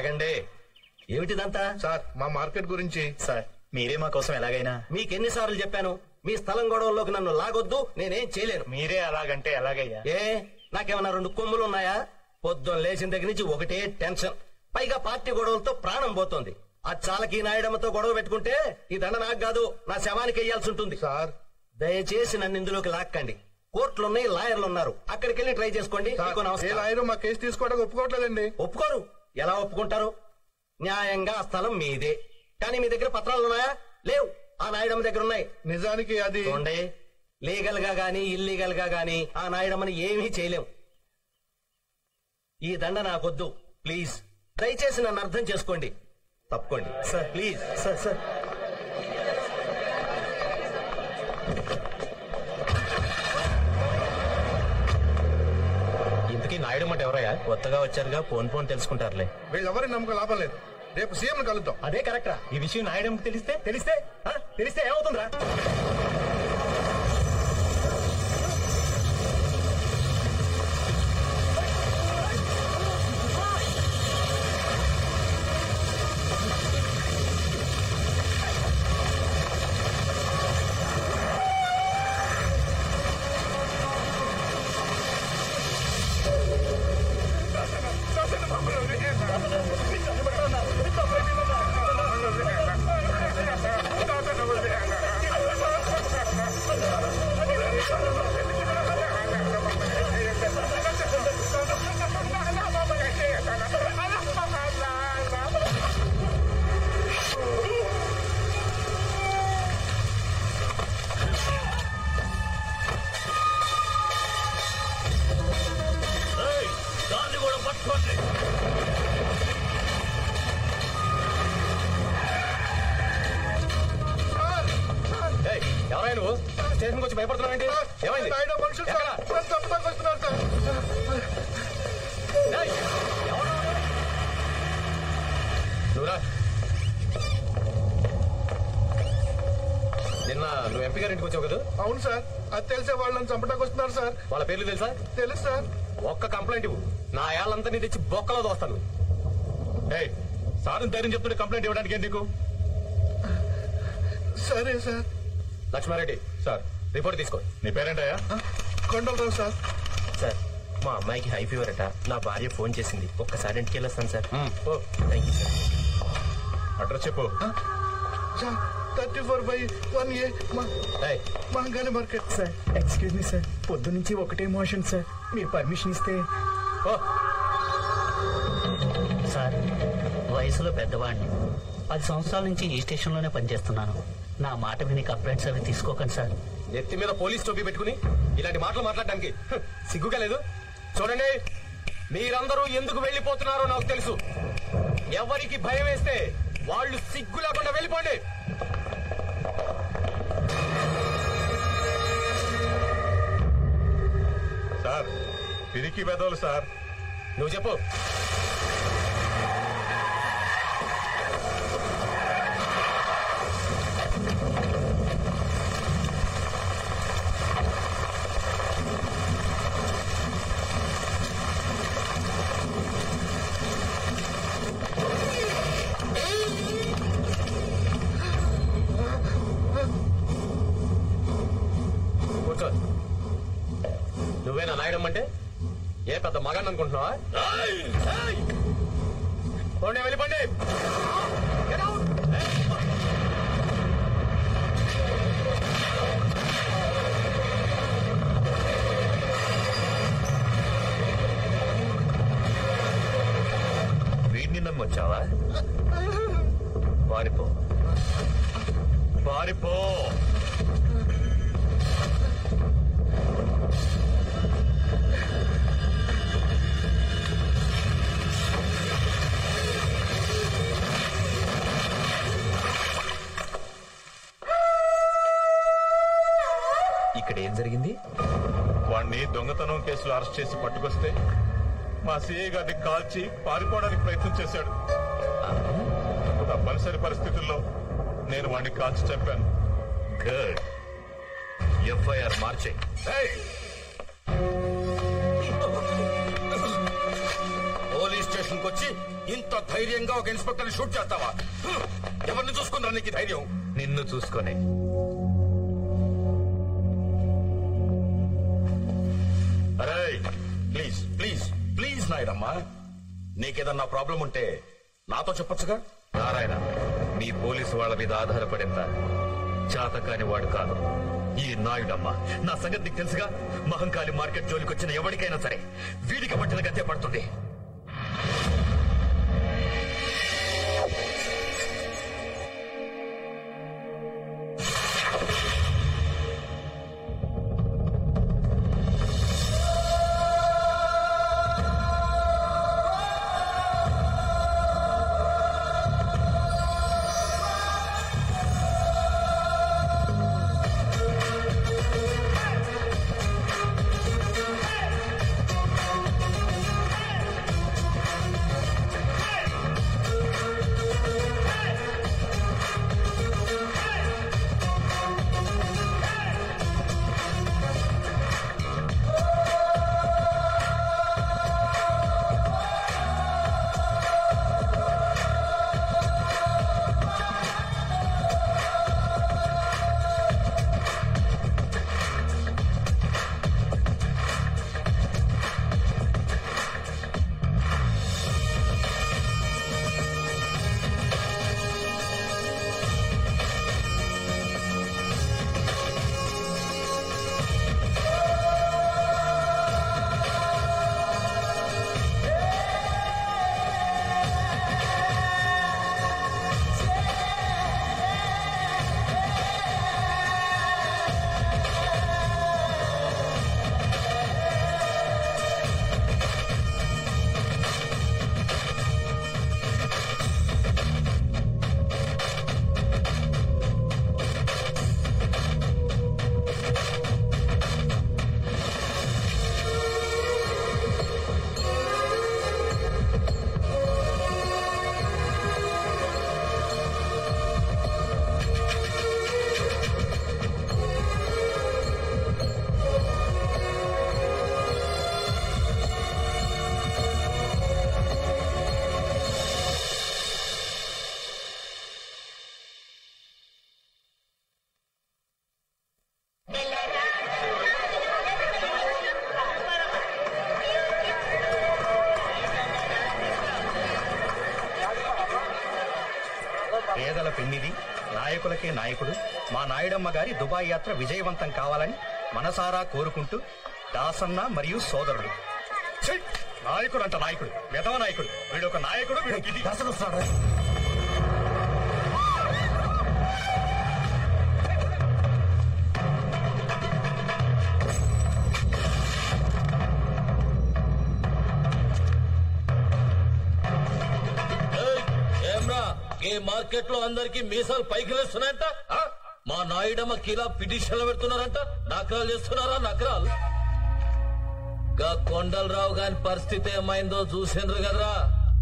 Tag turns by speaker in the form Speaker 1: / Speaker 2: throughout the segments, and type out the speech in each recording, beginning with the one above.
Speaker 1: ఆగండి. ఏమిటిదంతా?
Speaker 2: సార్ మా మార్కెట్ గురించి.
Speaker 3: సార్ మీరే మా కోసం ఎలాగైనా.
Speaker 1: మీకెన్నిసార్లు చెప్పాను మీ స్థలం గొడవల్లోకి నన్ను లాగొద్దు, నేనేం చేయలేను.
Speaker 3: మీరే అలాగంటే ఎలాగయ్యా?
Speaker 1: ఏ నాకేమన్నా 2 కొమ్ములు ఉన్నాయా? పొద్దున్న లేచిన దగ్గర నుంచి ఒకటే టెన్షన్. పైగా పార్టీ గొడవలతో ప్రాణం పోతోంది. ఆ చాలకి నాయడమ్మతో గొడవ పెట్టుకుంటే ఈ దండ నాకు కాదు, నా శవానికి వెయ్యాల్సి ఉంటుంది.
Speaker 2: సార్
Speaker 1: దయచేసి నన్ను ఇందులోకి లాక్కండి. కోర్టులున్నాయి, లాయర్లు ఉన్నారు, అక్కడికి వెళ్ళి ట్రై చేసుకోండి.
Speaker 2: ఏ లాయర్ మా కేసు తీసుకోవడానికి ఒప్పుకోవట్లేదండి.
Speaker 1: ఒప్పుకోరు? ఎలా ఒప్పుకుంటారు? న్యాయంగా ఆ స్థలం మీదే, కానీ మీ దగ్గర పత్రాలు ఉన్నాయా? లేవు. ఆ నాయుడమ్మ దగ్గర ఉన్నాయి.
Speaker 2: నిజానికి అది
Speaker 1: లీగల్ గా గానీ ఇల్లీగల్ గా గానీ ఆ నాయుడమ్మని ఏమీ చేయలేం. ఈ దండ నాకొద్దు, ప్లీజ్. దయచేసి నన్ను అర్థం చేసుకోండి. తప్పుకోండి సార్, ప్లీజ్. సార్
Speaker 3: ఇంతకీ నాయుడు మాట ఎవరయ్యా? కొత్తగా వచ్చారుగా, ఫోన్ తెలుసుకుంటారులే.
Speaker 2: వీళ్ళెవరి నమ్మకం లాభం లేదు. రేపు సీఎం కలుద్దాం.
Speaker 3: అదే కరెక్టరా? ఈ విషయం నాయుడు తెలిస్తే ఏమవుతుందిరా? ఎవరైనా నువ్వు స్టేషన్కి వచ్చి భయపడుతున్నావు? ఏమైంది? నువ్వురా. నిన్న నువ్వు ఎంపీ గారి ఇంటికి వచ్చావు కదా?
Speaker 2: అవును సార్. అది తెలిసే వాళ్ళని చంపడానికి వస్తున్నారు సార్.
Speaker 1: వాళ్ళ పేర్లు తెలుసా?
Speaker 2: తెలుసు సార్.
Speaker 1: ఒక్క కంప్లైంట్ ఇవ్వు, నా ఏళ్ళంతా నీ తెచ్చి బొక్కలో దోస్తాను.
Speaker 3: సార్ ధైర్యం చెప్తుంటే కంప్లైంట్ ఇవ్వడానికి ఎందుకు?
Speaker 2: సరే సార్.
Speaker 1: లక్ష్మారెడ్డి
Speaker 3: సార్
Speaker 1: రిపోర్ట్ తీసుకో.
Speaker 3: నీ పేరేంటయ్యా?
Speaker 2: కొండలరావు సార్.
Speaker 1: సార్ మా అమ్మాయికి హై ఫీవర్ అట, నా భార్య ఫోన్ చేసింది, ఒక్కసారి ఇంటికి వెళ్ళొస్తాను sir. Thank you sir.
Speaker 3: Address చెప్పు.
Speaker 2: 34/1A Mahangali market.
Speaker 4: Sir excuse me sir, పొద్దు నుంచి ఒకటే మోషన్ సార్, మీరు పర్మిషన్ ఇస్తే.
Speaker 5: సార్ వయసులో పెద్దవాడిని, 10 సంవత్సరాల నుంచి ఈ స్టేషన్ లోనే పనిచేస్తున్నాను. నా మాట విని కంప్లైంట్స్ అవి తీసుకోకండి సార్.
Speaker 1: నెత్తి మీద పోలీస్ టోపీ పెట్టుకుని ఇలాంటి మాటలు మాట్లాడడానికి సిగ్గుగా లేదు? చూడండి, మీరందరూ ఎందుకు వెళ్లిపోతున్నారో నాకు తెలుసు. ఎవరికి భయం వేస్తే వాళ్ళు సిగ్గు లేకుండా వెళ్ళిపోండి.
Speaker 3: సార్ పిరికి వెదవులు సార్.
Speaker 1: నువ్వు చెప్పు. కూర్చో. నువ్వేనా నాయడమ్మంటే? ఏ పెద్ద మగాన్ని అనుకుంటున్నావా? పోండి, వెళ్ళిపోండి.
Speaker 3: వీడిని నమ్మొచ్చావా? పారిపో పారిపో.
Speaker 1: ఇక్కడ ఏం జరిగింది?
Speaker 3: వాణ్ణి దొంగతనం కేసులో అరెస్ట్ చేసి పట్టుకొస్తే మా సిఐ గారిని కాల్చి పారిపోవడానికి ప్రయత్నం చేశాడు. తప్పనిసరి పరిస్థితుల్లో నేను వాణ్ణి కాల్చి చంపాను.
Speaker 1: గుడ్. ఎఫ్ఐఆర్ మార్చే. పోలీస్
Speaker 6: స్టేషన్ కి వచ్చి ఇంత ధైర్యంగా ఒక ఇన్స్పెక్టర్ షూట్ చేస్తావా? ఎవరిని చూసుకున్నా నీకు ధైర్యం?
Speaker 3: నిన్ను చూసుకొని.
Speaker 6: అరే ప్లీజ్ ప్లీజ్ ప్లీజ్ నాయుడమ్మా, నీకేదన్నా ప్రాబ్లం ఉంటే నాతో చెప్పొచ్చుగా.
Speaker 3: నారాయణ, మీ పోలీసు వాళ్ళ మీద ఆధారపడేంత చాతకాని వాడు కాదు ఈ నాయుడమ్మ. నా సంగతి నీకు తెలుసుగా. మహంకాళి మార్కెట్ జోలికి వచ్చిన ఎవరికైనా సరే వీడికి పట్టిన గతే పడుతుంది.
Speaker 7: పేదల పెన్నిది, నాయకులకే నాయకుడు మా నాయుడమ్మ గారి దుబాయ్ యాత్ర విజయవంతం కావాలని మనసారా కోరుకుంటూ దాసన్న మరియు సోదరుడు.
Speaker 3: నాయకుడు అంట నాయకుడు, వెధవ నాయకుడు. వీడొక నాయకుడు, వీడికి
Speaker 8: ఈ మార్కెట్ లో అందరికి మీసాలు పైకి లేస్తున్నాయంట. మా నాయుడమ్మ కిలా పిటిషన్లు పెడుతున్నారంట. నకరాలు చేస్తున్నారా? నకరాలు. గా కొండలరావు గాని పరిస్థితి ఏమైందో చూసిండ్రు కదరా.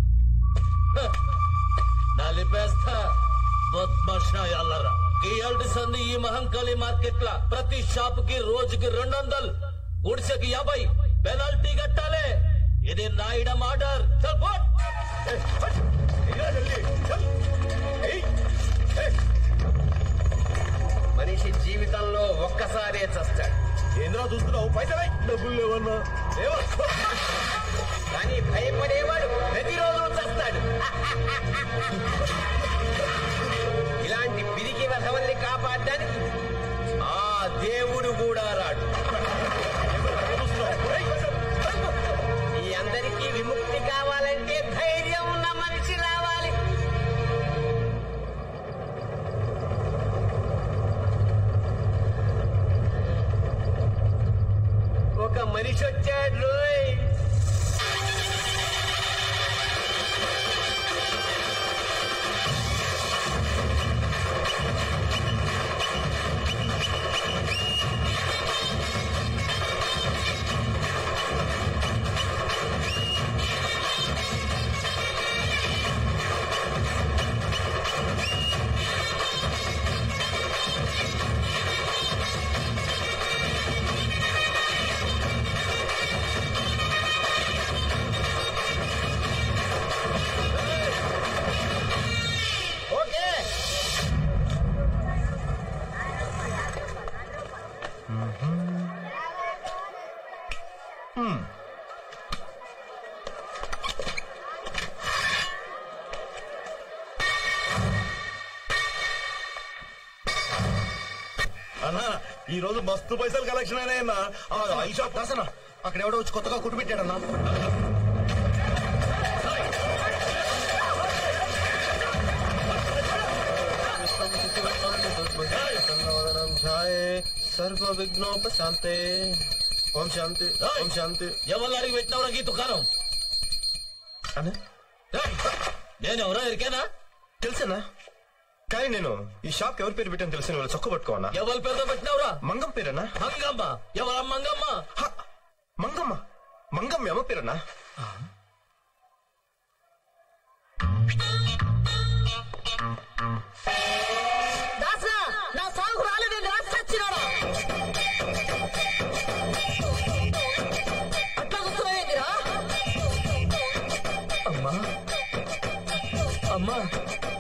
Speaker 8: నలిపేస్తా బద్మాషాయాలరా. ఈ సంది ఈ మహంకాళి మార్కెట్ లా ప్రతి షాప్ కి రోజుకి 200, గుడిసెకి 50 పెనాల్టీ కట్టాలి. ఇది నాయుడమ్మ ఆర్డర్.
Speaker 1: మనిషి జీవితంలో ఒక్కసారే చస్తాడు.
Speaker 3: ఏంద్రా చూస్తున్నావు? పైసలై డబ్బులు లేవన్నా.
Speaker 1: కానీ భయపడేవాడు ప్రతిరోజు చస్తాడు. ఇలాంటి పిరికి వెధవల్ని కాపాడడానికి ఆ దేవుడు కూడా రాడు. ఈ అందరికీ విముక్తి కావాలంటే ధైర్యం ఉన్న మనిషి రావాలి. ఒక మనిషి వచ్చాడు రోయ్.
Speaker 2: అన్నా ఈ రోజు మస్తు పైసలు కలెక్షన్ అయినాయన్నా. ఈ షాప్ దాసనా అక్కడ ఎవడో వచ్చి కొత్తగా కుట్టు పెట్టాడన్నా. సర్వ విఘ్నోపశాంతే. ఓం శాంతి ఓం శాంతి.
Speaker 8: ఎవరు అడిగి పెట్టినవరా ఈ దుకాణం? నేనెవరో ఎరికేనా?
Speaker 2: తెలుసన్నా, కానీ నేను ఈ షాప్ ఎవరి పేరు పెట్టాను తెలుసు. వాళ్ళు చొక్క పట్టుకోనా?
Speaker 8: ఎవరి పేరుతో పెట్టినవరా?
Speaker 2: మంగం పేరన్నా.
Speaker 8: మంగమ్మ? ఎవరా మంగమ్మ?
Speaker 2: మంగమ్మ మంగమ్మ అమ్మ పేరన్నా.
Speaker 9: నా సాగు రాలేదండి, రాసిచ్చినాడా? అట్లా చూస్తున్నాయేంటిరా?
Speaker 8: అమ్మా అమ్మా,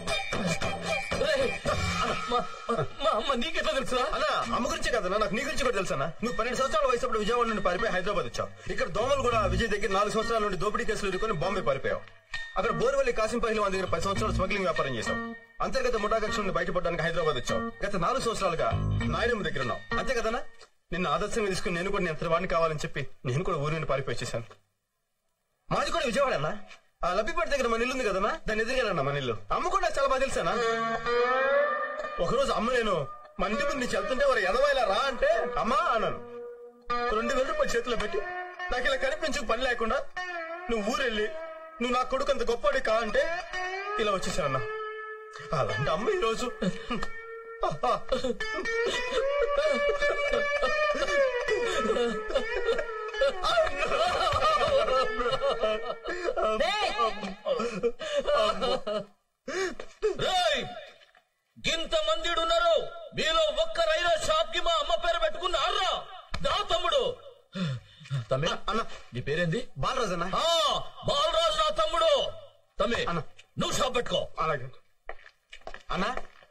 Speaker 8: మా అమ్మ నీకెట్లా తెలుసురా?
Speaker 2: అన్నా అమ్మ గురించే కదన్నా, నాకు నీ గురించి కూడా తెలుసా. నువ్వు 12 సంవత్సరాల వయసు అప్పుడు విజయవాడ నుండి పారిపోయి హైదరాబాద్ వచ్చావు. ఇక్కడ దోమలు కూడా విజయ్ దగ్గర 4 సంవత్సరాల నుండి దోపిడీ కేసులు ఎదుర్కొని బాంబే పారిపోయావు. అక్కడ బోర్వల్లి కాసిం పహిల్వాన్ దగ్గర 10 సంవత్సరాలు స్మగ్లింగ్ వ్యాపారం చేశావు. అంతర్గత ముఠాకక్ష నుండి బయటపడడానికి హైదరాబాద్ వచ్చావు. గత 4 సంవత్సరాలుగా నాయుడమ్మ దగ్గర ఉన్నావు. అంతే కదన్నా? నిన్ను ఆదర్శంగా తీసుకుని నేను కూడా నేను వాడిని కావాలని చెప్పి నేను కూడా ఊరి నుండి పారిపోయి వచ్చేసాను. మాది కూడా విజయవాడ అన్నా. ఆ లబ్బిపేట దగ్గర మన ఇల్లు ఉంది కదన్నా, దాన్ని ఎదురుగానన్నా మన ఇల్లు. అమ్మ కూడా చాలా బాగా తెలుసానా. ఒకరోజు అమ్మ నేను మన ఇంటి ముందు నుంచి వెళ్తుంటే వారు ఎదవాయిలా రా అంటే అమ్మా అన్నాను. 2000 రూపాయలు చేతిలో పెట్టి నాకు ఇలా కనిపించు పని లేకుండా నువ్వు ఊరెళ్ళి నువ్వు నా కొడుకు అంత గొప్పవాడి కా అంటే ఇలా వచ్చేసానన్నా. అలాంటి అమ్మ ఈరోజు
Speaker 8: గింత మంది ఉన్నారు, మీలో ఒక్కరైనా షాప్ కి మా అమ్మ పేరు పెట్టుకున్నారా? నా తమ్ముడు. తమ్మి
Speaker 2: అన్న
Speaker 8: నీ పేరేంది?
Speaker 2: బాలరాజు అన్న.
Speaker 8: బాలరాజు నా తమ్ముడు. తమ్మి నువ్వు షాప్ పెట్టుకో.
Speaker 2: అలాగే అన్నా.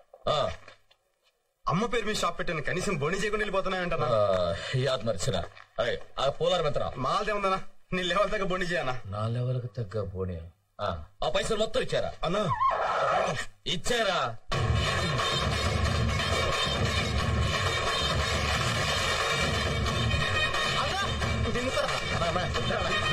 Speaker 2: అమ్మ పేరు మీద షాప్ పెట్టాను, కనీసం బోని చేయకుండా వెళ్ళిపోతున్నాయంటన్నా.
Speaker 8: యాద్ మర్చినా ఆ పోలార్ ఎంతరా?
Speaker 2: మాదే ఉందన్నా, నీ లెవెల్ దగ్గర బోని చేయన్నా.
Speaker 8: నా లెవెల్ కి తగ్గ బోని. ఆ పైసలు మొత్తం ఇచ్చారా?
Speaker 2: అన్నా
Speaker 8: ఇచ్చారా?
Speaker 2: తింటారా